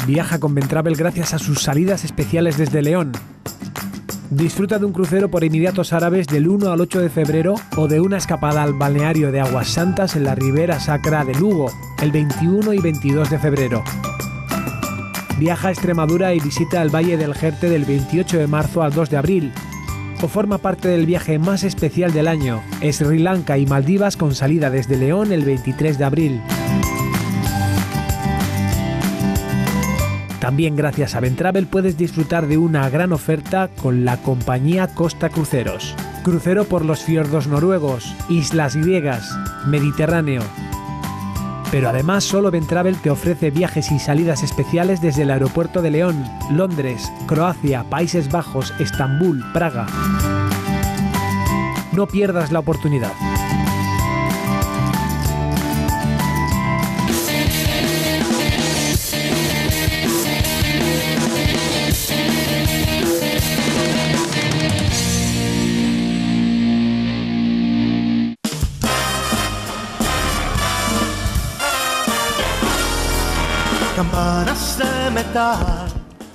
Viaja con Ventravel gracias a sus salidas especiales desde León. Disfruta de un crucero por Emiratos Árabes del 1 al 8 de febrero o de una escapada al balneario de Aguas Santas en la Ribera Sacra de Lugo el 21 y 22 de febrero. Viaja a Extremadura y visita el Valle del Jerte del 28 de marzo al 2 de abril. O forma parte del viaje más especial del año, Sri Lanka y Maldivas con salida desde León el 23 de abril. También gracias a Ventravel puedes disfrutar de una gran oferta con la compañía Costa Cruceros. Crucero por los fiordos noruegos, islas griegas, Mediterráneo. Pero además solo Ventravel te ofrece viajes y salidas especiales desde el aeropuerto de León, Londres, Croacia, Países Bajos, Estambul, Praga. No pierdas la oportunidad. Campanas de metal.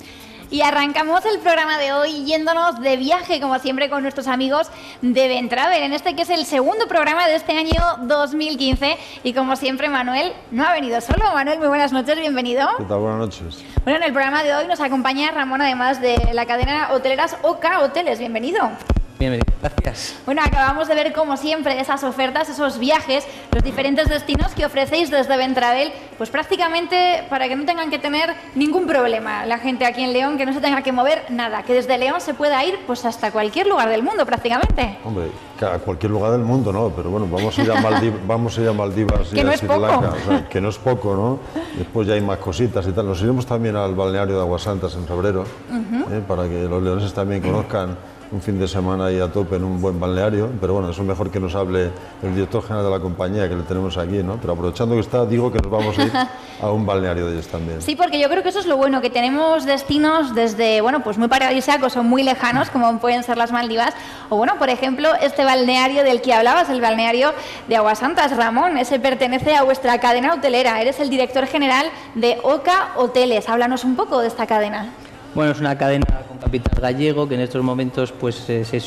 Y arrancamos el programa de hoy yéndonos de viaje, como siempre, con nuestros amigos de Ventravel, en este que es el segundo programa de este año 2015. Y como siempre, Manuel no ha venido solo. Manuel, muy buenas noches, bienvenido. ¿Qué tal? Buenas noches. Bueno, en el programa de hoy nos acompaña Ramón, además de la cadena hoteleras Oca Hoteles. Bienvenido. Bienvenido, gracias. Bueno, acabamos de ver, como siempre, esas ofertas, esos viajes, los diferentes destinos que ofrecéis desde Ventravel, pues prácticamente para que no tengan que tener ningún problema la gente aquí en León, que no se tenga que mover nada, que desde León se pueda ir pues hasta cualquier lugar del mundo prácticamente. Hombre, a cualquier lugar del mundo, ¿no? Pero bueno, vamos a ir a Maldivas y que no a es Sri poco. Lanka, o sea, que no es poco, ¿no? Después ya hay más cositas y tal. Nos iremos también al balneario de Aguas Santas en febrero, para que los leoneses también conozcan un fin de semana ahí a tope en un buen balneario, pero bueno, eso es mejor que nos hable el director general de la compañía, que le tenemos aquí, ¿no? Pero aprovechando que está, digo que nos vamos a ir a un balneario de ellos también. Sí, porque yo creo que eso es lo bueno, que tenemos destinos desde, bueno, pues muy paradisíacos o muy lejanos, como pueden ser las Maldivas, o bueno, por ejemplo, este balneario del que hablabas, el balneario de Aguas Santas. Ramón, ese pertenece a vuestra cadena hotelera, eres el director general de Oca Hoteles. Háblanos un poco de esta cadena. Bueno, es una cadena con capital gallego que en estos momentos, pues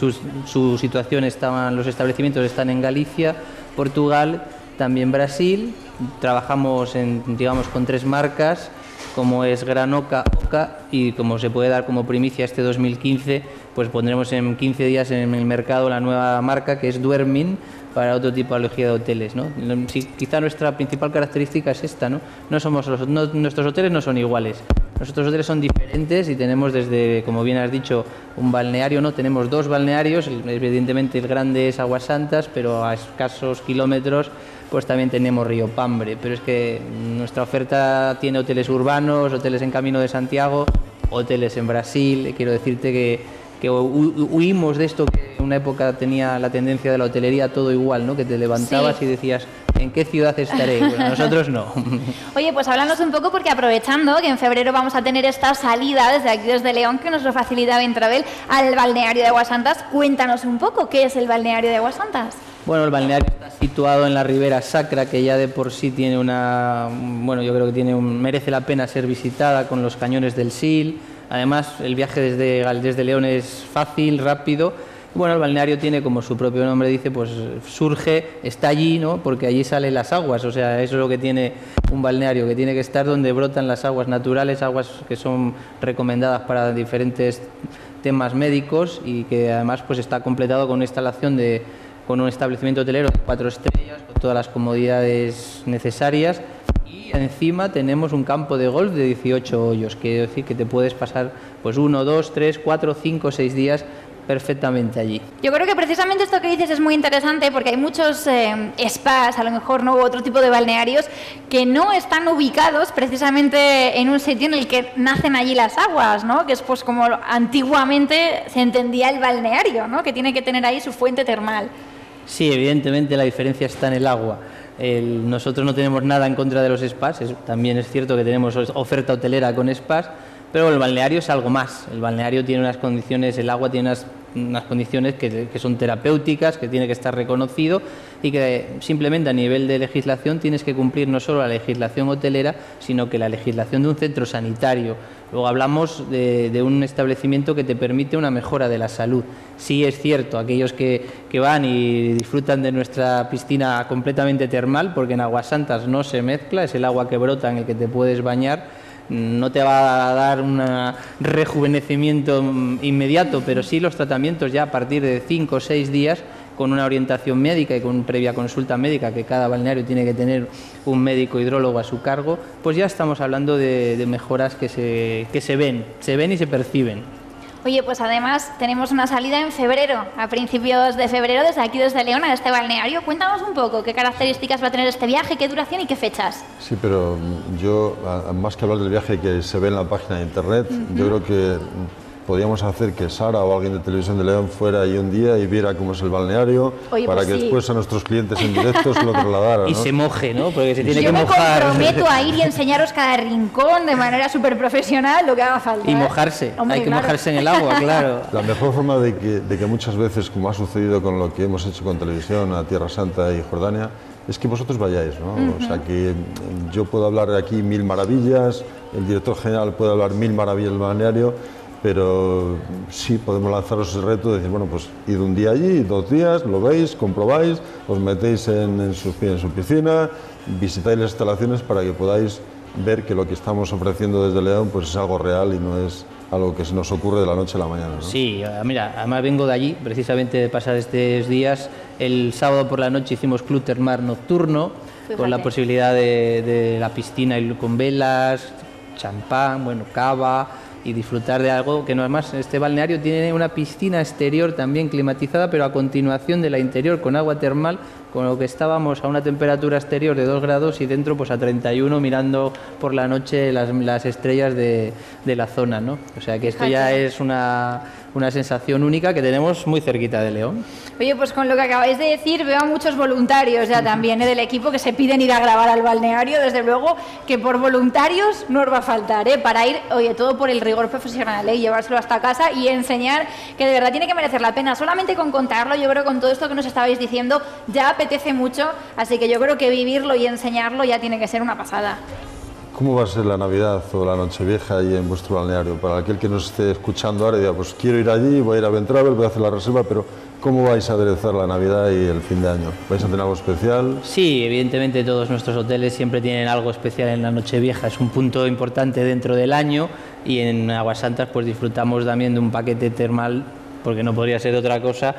su situación los establecimientos están en Galicia, Portugal, también Brasil. Trabajamos con 3 marcas, como es Gran Oca, Oca, y como se puede dar como primicia este 2015, pues pondremos en 15 días en el mercado la nueva marca, que es Duermin, para otro tipología de hoteles, ¿no? Sí, quizá nuestra principal característica es esta, ¿no? Nuestros hoteles no son iguales. Nuestros hoteles son diferentes y tenemos desde, como bien has dicho, un balneario, ¿no? Tenemos 2 balnearios, evidentemente el grande es Aguas Santas, pero a escasos kilómetros pues también tenemos Río Pambre. Pero es que nuestra oferta tiene hoteles urbanos, hoteles en Camino de Santiago, hoteles en Brasil. Quiero decirte que huimos de esto que en una época tenía la tendencia de la hotelería todo igual, ¿no? Que te levantabas y decías, ¿en qué ciudad estaré? Bueno, nosotros no. Oye, pues háblanos un poco, porque aprovechando que en febrero vamos a tener esta salida desde aquí, desde León, que nos lo facilita Ventravel, al balneario de Aguas Santas. Cuéntanos un poco, ¿qué es el balneario de Aguas Santas? Bueno, el balneario está situado en la Ribera Sacra, que ya de por sí tiene yo creo que merece la pena ser visitada, con los cañones del Sil. Además, el viaje desde León es fácil, rápido. Bueno, el balneario tiene, como su propio nombre dice, pues está allí, ¿no? Porque allí salen las aguas. O sea, eso es lo que tiene un balneario, que tiene que estar donde brotan las aguas naturales, aguas que son recomendadas para diferentes temas médicos, y que además pues está completado con una instalación con un establecimiento hotelero de 4 estrellas, con todas las comodidades necesarias. Y encima tenemos un campo de golf de 18 hoyos, que quiere decir que te puedes pasar pues 1, 2, 3, 4, 5, 6 días perfectamente allí. Yo creo que precisamente esto que dices es muy interesante, porque hay muchos spas, a lo mejor, ¿no?, u otro tipo de balnearios que no están ubicados precisamente en un sitio en el que nacen allí las aguas, ¿no? Que es pues como antiguamente se entendía el balneario, ¿no? Que tiene que tener ahí su fuente termal. Sí, evidentemente la diferencia está en el agua. Nosotros no tenemos nada en contra de los spas, también es cierto que tenemos oferta hotelera con spas, pero el balneario es algo más. El balneario tiene unas condiciones, el agua tiene unas unas condiciones que son terapéuticas, que tiene que estar reconocido y que simplemente a nivel de legislación tienes que cumplir no solo la legislación hotelera, sino que la legislación de un centro sanitario. Luego hablamos de un establecimiento que te permite una mejora de la salud. Sí es cierto, aquellos que van y disfrutan de nuestra piscina completamente termal, porque en Aguasantas no se mezcla, es el agua que brota en el que te puedes bañar, no te va a dar un rejuvenecimiento inmediato, pero sí los tratamientos ya a partir de 5 o 6 días, con una orientación médica y con previa consulta médica, que cada balneario tiene que tener un médico hidrólogo a su cargo, pues ya estamos hablando de mejoras que se ven y se perciben. Oye, pues además tenemos una salida en febrero, a principios de febrero, desde aquí, desde León, a este balneario. Cuéntanos un poco qué características va a tener este viaje, qué duración y qué fechas. Sí, pero yo, más que hablar del viaje que se ve en la página de internet, yo creo que podríamos hacer que Sara o alguien de Televisión de León fuera ahí un día y viera cómo es el balneario. Oye, para pues que después a nuestros clientes en directo se lo trasladara, ¿no? Y se moje, ¿no? Porque se tiene que mojar. Yo me comprometo a ir y enseñaros cada rincón de manera súper profesional, lo que haga falta. Y mojarse, hombre, hay que mojarse en el agua, claro. La mejor forma de que muchas veces, como ha sucedido con lo que hemos hecho con Televisión a Tierra Santa y Jordania, es que vosotros vayáis, ¿no? O sea, que yo puedo hablar aquí 1000 maravillas, el director general puede hablar 1000 maravillas del balneario, pero sí podemos lanzaros el reto de decir, bueno, pues id un día allí, 2 días, lo veis, comprobáis, os metéis en su piscina, visitáis las instalaciones para que podáis ver que lo que estamos ofreciendo desde León pues es algo real y no es algo que se nos ocurre de la noche a la mañana, ¿no? Sí, mira, además vengo de allí, precisamente de pasar estos días. El sábado por la noche hicimos club termal nocturno, con la posibilidad de la piscina y con velas, champán, bueno, cava, y disfrutar de algo que no es más. Este balneario tiene una piscina exterior también climatizada, pero a continuación de la interior con agua termal, con lo que estábamos a una temperatura exterior de 2 grados y dentro pues a 31 mirando por la noche las estrellas de la zona, ¿no? O sea que esto ya es una sensación única que tenemos muy cerquita de León. Oye, pues con lo que acabáis de decir veo a muchos voluntarios ya también del equipo que se piden ir a grabar al balneario. Desde luego que por voluntarios no os va a faltar, para ir, oye, todo por el rigor profesional, llevárselo hasta casa y enseñar que de verdad tiene que merecer la pena. Solamente con contarlo, yo creo que con todo esto que nos estabais diciendo ya apetece mucho, así que yo creo que vivirlo y enseñarlo ya tiene que ser una pasada. ¿Cómo va a ser la Navidad o la Nochevieja ahí en vuestro balneario? Para aquel que nos esté escuchando ahora y diga, pues quiero ir allí, voy a ir a Ventravel, voy a hacer la reserva, pero ¿cómo vais a aderezar la Navidad y el fin de año? ¿Vais a tener algo especial? Sí, evidentemente todos nuestros hoteles siempre tienen algo especial en la Nochevieja, es un punto importante dentro del año, y en Aguasantas pues disfrutamos también de un paquete termal, porque no podría ser otra cosa,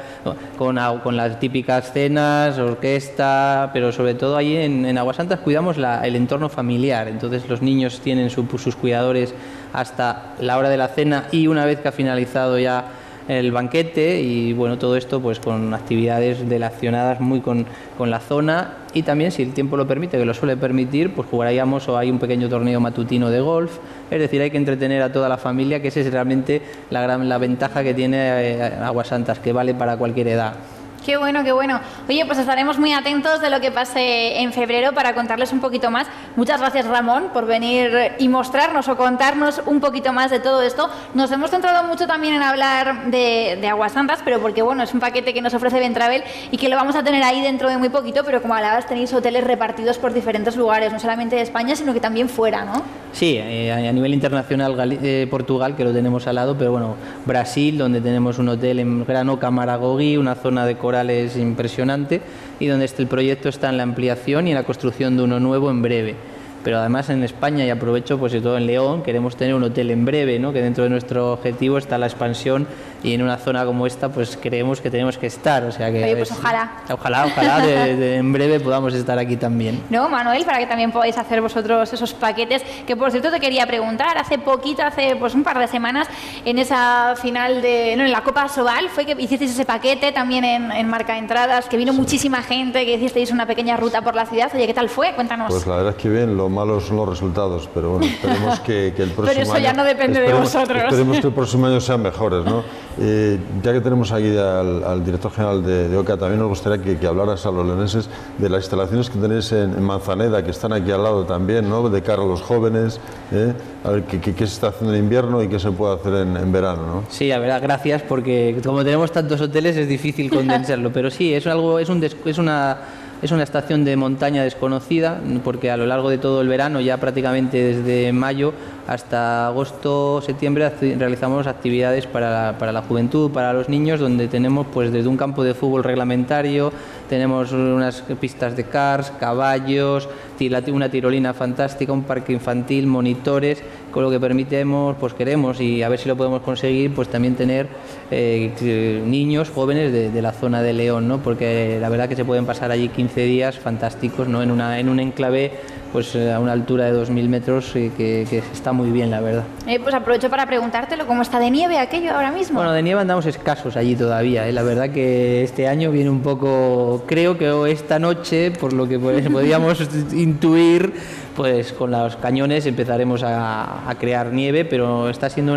con las típicas cenas, orquesta, pero sobre todo ahí en Aguasantas cuidamos el entorno familiar. Entonces los niños tienen sus cuidadores hasta la hora de la cena y una vez que ha finalizado ya el banquete, y bueno, todo esto pues con actividades relacionadas muy con la zona, y también, si el tiempo lo permite, que lo suele permitir, pues jugaríamos o hay un pequeño torneo matutino de golf. Es decir, hay que entretener a toda la familia, que esa es realmente la ventaja que tiene Aguasantas, que vale para cualquier edad. Qué bueno, qué bueno. Oye, pues estaremos muy atentos de lo que pase en febrero para contarles un poquito más. Muchas gracias, Ramón, por venir y mostrarnos o contarnos un poquito más de todo esto. Nos hemos centrado mucho también en hablar de Aguasantas, pero porque bueno, es un paquete que nos ofrece Ventravel y que lo vamos a tener ahí dentro de muy poquito, pero como hablabas, tenéis hoteles repartidos por diferentes lugares, no solamente de España, sino que también fuera, ¿no? Sí, a nivel internacional Portugal, que lo tenemos al lado, pero bueno, Brasil, donde tenemos un hotel en Granoca Maragogi, una zona de corales impresionante, y donde el proyecto está en la ampliación y en la construcción de uno nuevo en breve. Pero además en España, y aprovecho, pues sobre todo en León, queremos tener un hotel en breve, ¿no? Que dentro de nuestro objetivo está la expansión, y en una zona como esta pues creemos que tenemos que estar, o sea que oye, pues ojalá en breve podamos estar aquí también. No, Manuel, para que también podáis hacer vosotros esos paquetes, que por cierto te quería preguntar, hace pues un par de semanas, en esa final en la Copa Sobal, fue que hicisteis ese paquete también en Marca Entradas, que vino muchísima gente, que hicisteis una pequeña ruta por la ciudad. Oye, ¿qué tal fue? Cuéntanos. Pues la verdad es que bien, lo malo son los resultados, pero bueno, esperemos que el próximo año... Pero eso ya no depende de vosotros. Esperemos que el próximo año sean mejores, ¿no? Ya que tenemos aquí al director general de OCA, también nos gustaría que hablaras a los leoneses de las instalaciones que tenéis en Manzaneda, que están aquí al lado también, ¿no? De cara a los jóvenes, a ver qué se está haciendo en invierno y qué se puede hacer en verano, ¿no? Sí, la verdad, gracias, porque como tenemos tantos hoteles es difícil condensarlo, pero sí, es una estación de montaña desconocida, porque a lo largo de todo el verano, ya prácticamente desde mayo hasta agosto, septiembre, realizamos actividades para la juventud, para los niños, donde tenemos pues desde un campo de fútbol reglamentario, tenemos unas pistas de karts, caballos, una tirolina fantástica, un parque infantil, monitores, con lo que queremos y a ver si lo podemos conseguir, pues también tener niños jóvenes de la zona de León, ¿no? Porque la verdad que se pueden pasar allí 15 días fantásticos, ¿no? En un enclave pues a una altura de 2.000 metros que está muy bien, la verdad. Pues aprovecho para preguntártelo, ¿cómo está de nieve aquello ahora mismo? Bueno, de nieve andamos escasos allí todavía, La verdad que este año viene un poco, creo que esta noche, por lo que podíamos intuir, pues con los cañones empezaremos a crear nieve, pero está siendo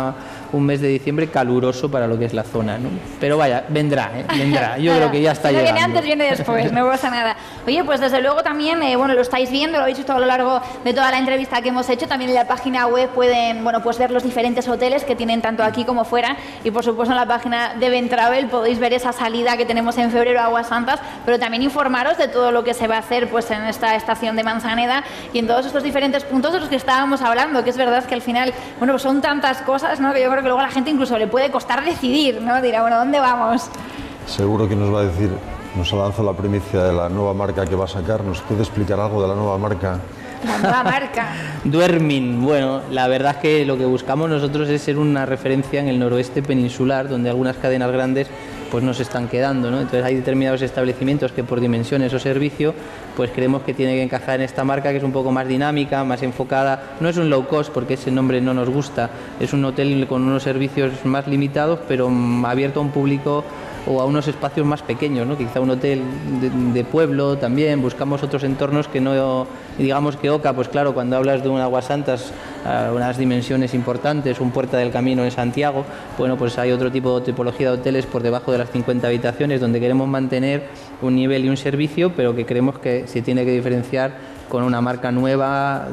un mes de diciembre caluroso para lo que es la zona, ¿no? Pero vaya, vendrá. Yo creo que ya está llegando. Viene antes, viene después, no pasa nada. Oye, pues desde luego también, lo estáis viendo, lo habéis visto a lo largo de toda la entrevista que hemos hecho, también en la página web pueden, pues ver los diferentes hoteles que tienen tanto aquí como fuera, y por supuesto en la página de Ventravel podéis ver esa salida que tenemos en febrero a Aguas Santas, pero también informaros de todo lo que se va a hacer pues en esta estación de Manzaneda y en todos estos diferentes puntos de los que estábamos hablando, que es verdad que al final, pues son tantas cosas, ¿no? Que yo creo que luego a la gente incluso le puede costar decidir, ¿no? Dirá, ¿dónde vamos? Seguro que nos va a decir, nos ha lanzado la primicia de la nueva marca que va a sacar. ¿Nos puede explicar algo de la nueva marca? La nueva marca. Duermin. Bueno, la verdad es que lo que buscamos nosotros es ser una referencia en el noroeste peninsular, donde algunas cadenas grandes pues no se están quedando, ¿no? Entonces hay determinados establecimientos que por dimensiones o servicio pues creemos que tiene que encajar en esta marca, que es un poco más dinámica, más enfocada. No es un low cost porque ese nombre no nos gusta, es un hotel con unos servicios más limitados pero abierto a un público o a unos espacios más pequeños, ¿no? Quizá un hotel de pueblo también. Buscamos otros entornos que no, digamos que OCA, pues claro, cuando hablas de un Aguas Santas, unas dimensiones importantes, un Puerta del Camino en Santiago, bueno, pues hay otro tipo de tipología de hoteles por debajo de las 50 habitaciones donde queremos mantener un nivel y un servicio, pero que creemos que se tiene que diferenciar con una marca nueva,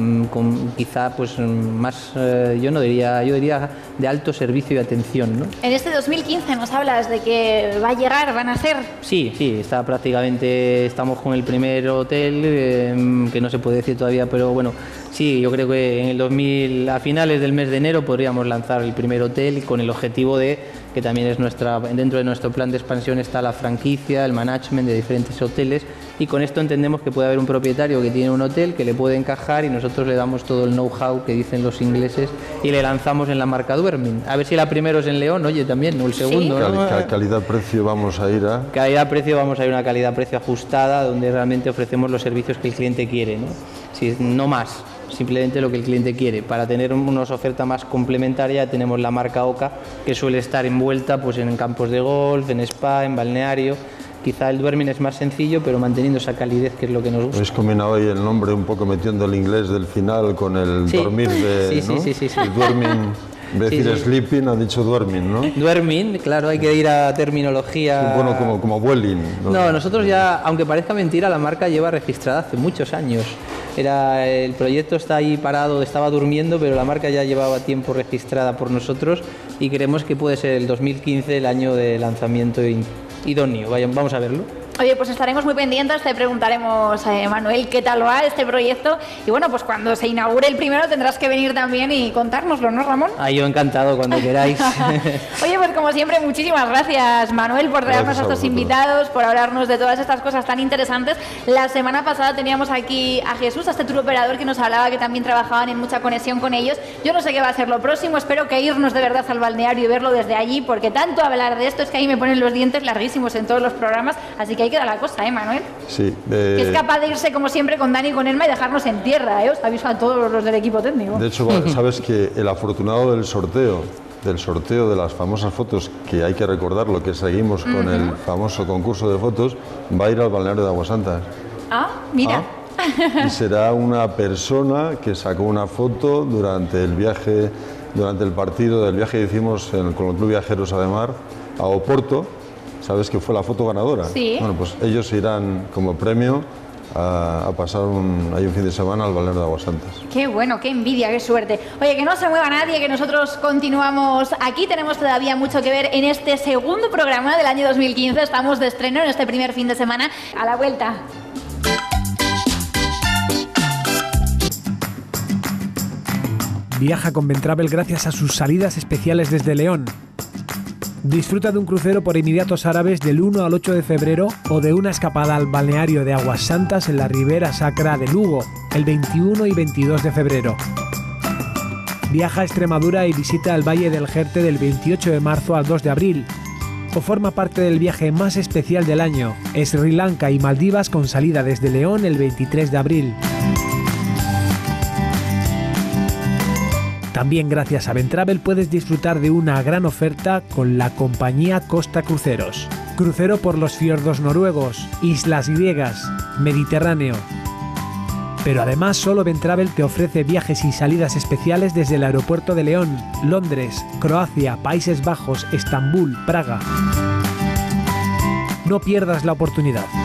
con quizá pues más, yo diría de alto servicio y atención, ¿no? En este 2015 nos hablas de que va a llegar, van a ser... Sí, estamos con el primer hotel, que no se puede decir todavía, pero bueno, sí, yo creo que en el a finales del mes de enero podríamos lanzar el primer hotel con el objetivo de que también es dentro de nuestro plan de expansión está la franquicia, el management de diferentes hoteles, y con esto entendemos que puede haber un propietario que tiene un hotel que le puede encajar y nosotros le damos todo el know-how que dicen los ingleses y le lanzamos en la marca Duermin. A ver si la primero es en León, oye, también, o el segundo. ¿Sí? ¿No? Calidad-precio vamos a ir a... Calidad-precio vamos a ir a una calidad-precio ajustada donde realmente ofrecemos los servicios que el cliente quiere, ¿no? Sí, no más. Simplemente lo que el cliente quiere. Para tener una oferta más complementaria tenemos la marca OCA, que suele estar envuelta pues en campos de golf, en spa, en balneario. Quizá el Duermin es más sencillo, pero manteniendo esa calidez que es lo que nos gusta. Habéis combinado ahí el nombre un poco metiendo el inglés del final con el dormir de... Sí, ¿no? sí. El Duermin, en vez de decir sleeping, ha dicho Duermin, ¿no? Duermin, claro, hay que ir a terminología... Bueno, como Vueling. No, nosotros ya, aunque parezca mentira, la marca lleva registrada hace muchos años. El proyecto está ahí parado, estaba durmiendo, pero la marca ya llevaba tiempo registrada por nosotros y creemos que puede ser el 2015 el año de lanzamiento idóneo. Vamos a verlo. Oye, pues estaremos muy pendientes, te preguntaremos, Manuel, qué tal va este proyecto. Y bueno, pues cuando se inaugure el primero tendrás que venir también y contárnoslo, ¿no, Ramón? Yo encantado, cuando queráis. Oye, pues como siempre, muchísimas gracias, Manuel, por traernos a estos invitados, por hablarnos de todas estas cosas tan interesantes. La semana pasada teníamos aquí a Jesús, a este tour operador que nos hablaba que también trabajaban en mucha conexión con ellos. Yo no sé qué va a ser lo próximo, espero que irnos de verdad al balneario y verlo desde allí, porque tanto hablar de esto es que ahí me ponen los dientes larguísimos en todos los programas, así que ahí queda la cosa, Manuel. Sí. Que es capaz de irse como siempre con Dani y con Elma y dejarnos en tierra, Os aviso a todos los del equipo técnico. De hecho, sabes que el afortunado del sorteo de las famosas fotos, que hay que recordar lo que seguimos con el famoso concurso de fotos, va a ir al balneario de Aguas Santas. Ah, mira. y será una persona que sacó una foto durante el viaje, durante el partido del viaje que hicimos con el Club Viajeros Ademar a Oporto. ¿Sabes que fue la foto ganadora? Sí. Bueno, pues ellos irán como premio a pasar un fin de semana al balneario de Aguassantas. Qué bueno, qué envidia, qué suerte. Oye, que no se mueva nadie, que nosotros continuamos aquí. Tenemos todavía mucho que ver en este segundo programa del año 2015. Estamos de estreno en este primer fin de semana. A la vuelta. Viaja con Ventravel gracias a sus salidas especiales desde León. Disfruta de un crucero por Emiratos Árabes del 1 al 8 de febrero o de una escapada al balneario de Aguassantas en la Ribera Sacra de Lugo el 21 y 22 de febrero. Viaja a Extremadura y visita el Valle del Jerte del 28 de marzo al 2 de abril. O forma parte del viaje más especial del año, Sri Lanka y Maldivas con salida desde León el 23 de abril. También gracias a Ventravel puedes disfrutar de una gran oferta con la compañía Costa Cruceros. Crucero por los fiordos noruegos, islas griegas, Mediterráneo. Pero además solo Ventravel te ofrece viajes y salidas especiales desde el aeropuerto de León, Londres, Croacia, Países Bajos, Estambul, Praga. No pierdas la oportunidad.